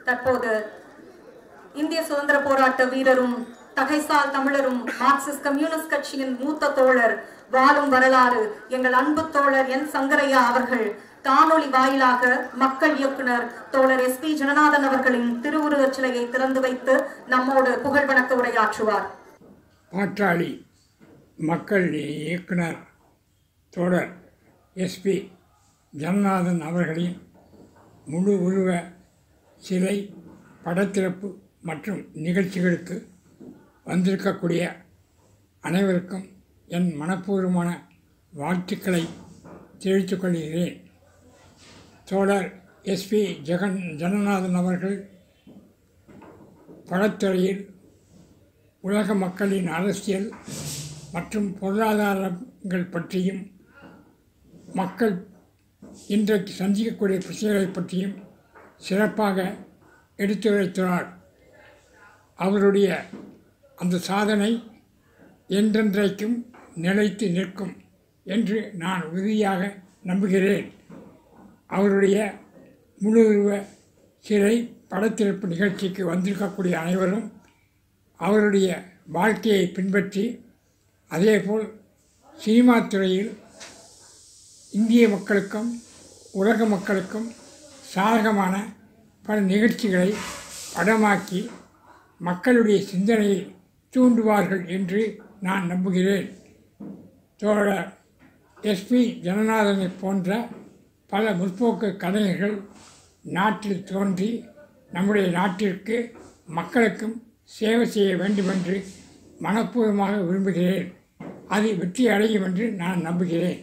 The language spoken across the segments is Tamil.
தற்போது இந்திய சுதந்திர போராட்ட வீரரும் தகைசால் தமிழரும் மார்க்சிஸ்ட் கம்யூனிஸ்ட் கட்சியின் மூத்த தோழர் வாழும் வரலாறு எங்கள் அன்பு தோழர் என் சங்கரையா அவர்கள் காணொளி வாயிலாக மக்கள் இயக்குனர் தோழர் SP ஜனநாதன் அவர்களின் திருவுருவச் சிலையை திறந்து வைத்து நம்மோடு புகழ் வணக்க உரையாற்றுவார். பாட்டாளி மக்கள் இயக்குனர் தோழர் SP ஜனநாதன் அவர்களின் முழு உருவ சிலை படத்திறப்பு மற்றும் நிகழ்ச்சிகளுக்கு வந்திருக்கக்கூடிய அனைவருக்கும் என் மனப்பூர்வமான வாழ்த்துக்களை தெரிவித்துக் கொள்கிறேன். தோழர் SP ஜனநாதன் அவர்கள் படத்துறையில் உலக மக்களின் அரசியல் மற்றும் பொருளாதாரங்கள் பற்றியும் மக்கள் இன்றைக்கு சந்திக்கக்கூடிய பிரச்சனைகளை பற்றியும் சிறப்பாக எடுத்துரைத்தார். அவருடைய அந்த சாதனை என்றென்றைக்கும் நிலைத்து நிற்கும் என்று நான் உறுதியாக நம்புகிறேன். அவருடைய முழு உருவ சிலை படத்திறப்பு நிகழ்ச்சிக்கு வந்திருக்கக்கூடிய அனைவரும் அவருடைய வாழ்க்கையை பின்பற்றி அதேபோல் சினிமா துறையில் இந்திய மக்களுக்கும் உலக மக்களுக்கும் சாதகமான பல நிகழ்ச்சிகளை படமாக்கி மக்களுடைய சிந்தனையை தூண்டுவார்கள் என்று நான் நம்புகிறேன். தோழர் SP ஜனநாதனை போன்ற பல முற்போக்கு கலைஞர்கள் நாட்டில் தோன்றி நம்முடைய நாட்டிற்கு மக்களுக்கும் சேவை செய்ய வேண்டுமென்று மனப்பூர்வமாக விரும்புகிறேன். அது வெற்றி அடையும் என்று நான் நம்புகிறேன்.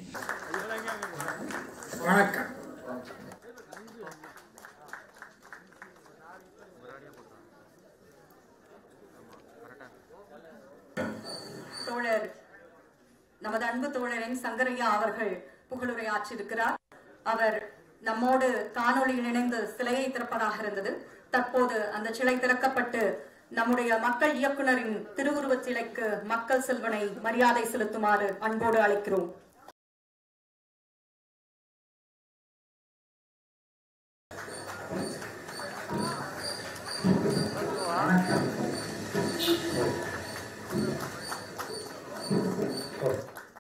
வணக்கம். தோழர் நமது அன்பு தோழரின் சங்கரையா அவர்கள் புகழுரையாற்றிருக்கிறார். அவர் நம்மோடு காணொளியில் இணைந்து சிலையை திறப்பதாக இருந்தது. தற்போது அந்த சிலை திறக்கப்பட்டு நம்முடைய மக்கள் இயக்குனரின் திருவுருவச் சிலைக்கு மக்கள் செல்வனை மரியாதை செலுத்துமாறு அன்போடு அழைக்கிறோம்.